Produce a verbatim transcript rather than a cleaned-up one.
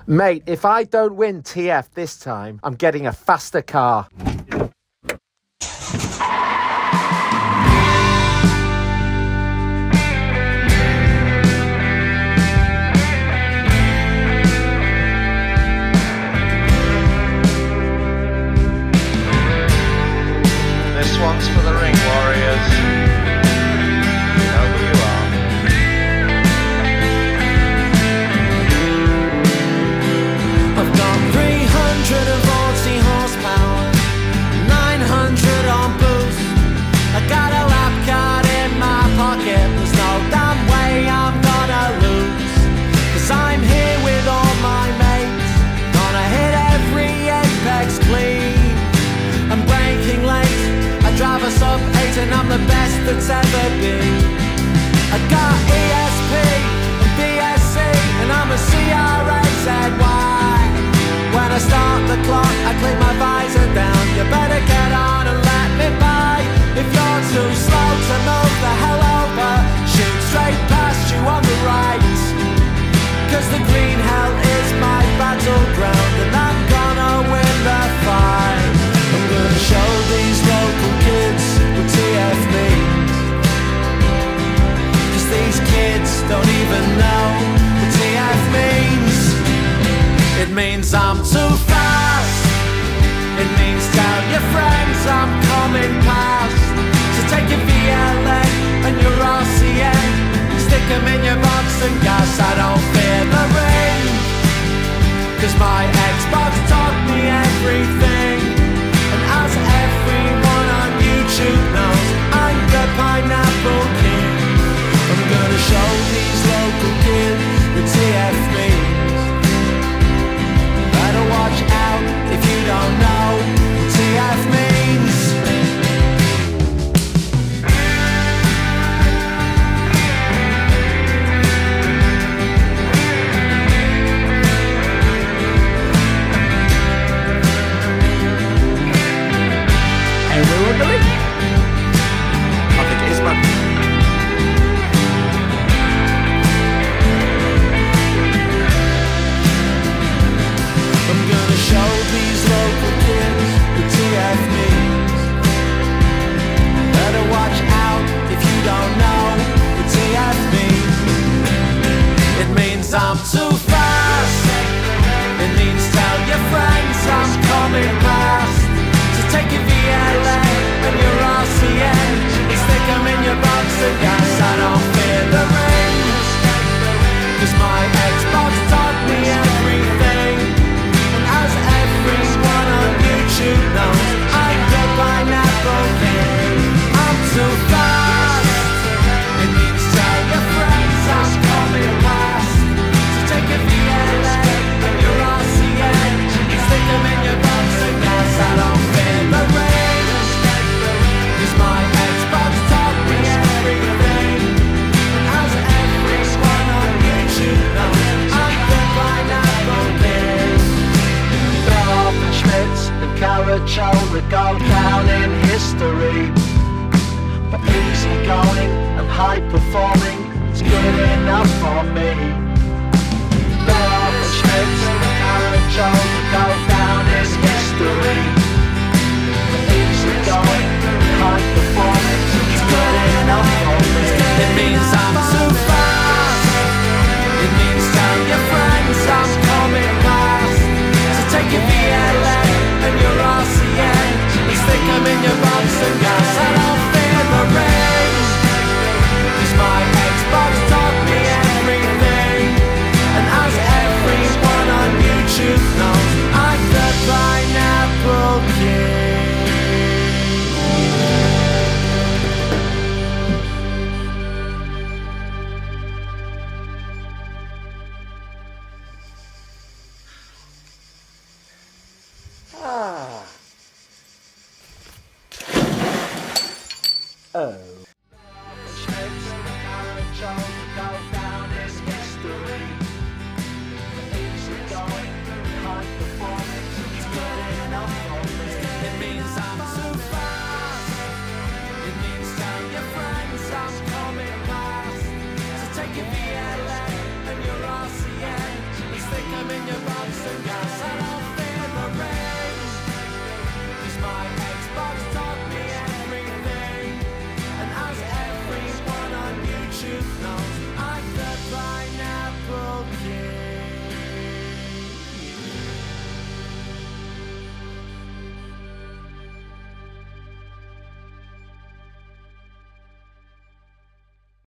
Mate, if I don't win T F this time, I'm getting a faster car. This one's for the Ring Warriors. You know who you are. I've got three hundred forty horsepower, nine hundred on boost. I got a lap card in my pocket, there's no damn way I'm gonna lose. Cause I'm here with all my mates, gonna hit every apex clean. I'm breaking late, I drive a sub eight and I'm the best that's ever been. I got E S P and B S C and I'm a C R A Z Y. When I start the clock, I click my visor down. You better get on and let me by. If you're too slow to move the hell over, shoot straight past you on the right. Cause the green hell is my battleground and I'm gonna win the fight. I'm gonna show these local kids what T F means. Cause these kids don't even know what T F means. It means I'm too fast. It means tell your friends I'm coming past. So take your V L A and your R C N, stick them in your box and gas. I don't fear the rain, cause my Xbox taught me everything. And as everyone on YouTube knows, I'm the Pineapple King. I'm gonna show these local kids what T F means. Better watch out if you don't know what T F means. And we're on the link. I think it is, man. I'm gonna show these local kids what T F means. Better watch out if you don't know what T F means. It means I'm too fast. It means tell your friends I'm coming past. So take your V L A and your R C N and stick them in your box of gas. I don't fear the rain, cause my Xbox taught me everything. As everyone on YouTube knows, I'm the Pineapple King. I'm too fast. It means tell your friends I'm coming past. So take your V L A and your R C N and stick them in your box of gas. I don't fear the rain, cause my Xbox taught me everything. As everyone on YouTube knows, I'm the Pineapple King. Bell and Schmitz and Carachola go down in history. But easy going and high performing, it's good enough for me. Bell and Schmitz and Carachola go down in history. But easy going and high performing, it's good enough for me. It means I'm too fast. It means tell your friends I'm coming past. So take your V L A and your R C N and stick them in your box of gas. I don't fear the rain, cause my Xbox taught me everything. to go.